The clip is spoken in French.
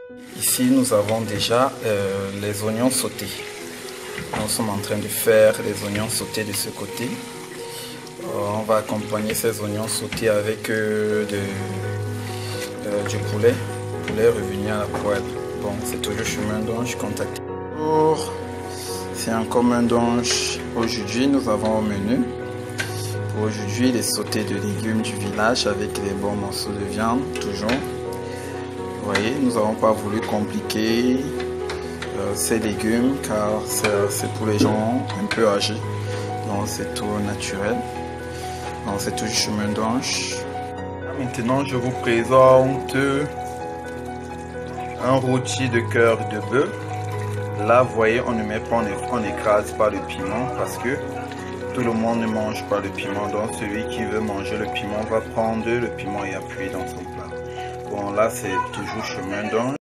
Ici, nous avons déjà les oignons sautés. Nous sommes en train de faire les oignons sautés de ce côté. On va accompagner ces oignons sautés avec du poulet revenu à la poêle. Bon, c'est toujours chez Main Donge, contactez. C'est encore Main Donge. Aujourd'hui, nous avons au menu. Pour aujourd'hui, les sautés de légumes du village avec les bons morceaux de viande, toujours. Vous voyez, nous n'avons pas voulu compliquer ces légumes car c'est pour les gens un peu âgés. Donc c'est tout naturel. Donc c'est tout chez Main Donge. Maintenant, je vous présente un rôti de cœur de bœuf. Là, vous voyez, on ne met pas, on n'écrase pas le piment parce que tout le monde ne mange pas le piment. Donc celui qui veut manger le piment va prendre le piment et appuyer dans son plat. Bon, là, c'est toujours chez Main Donge.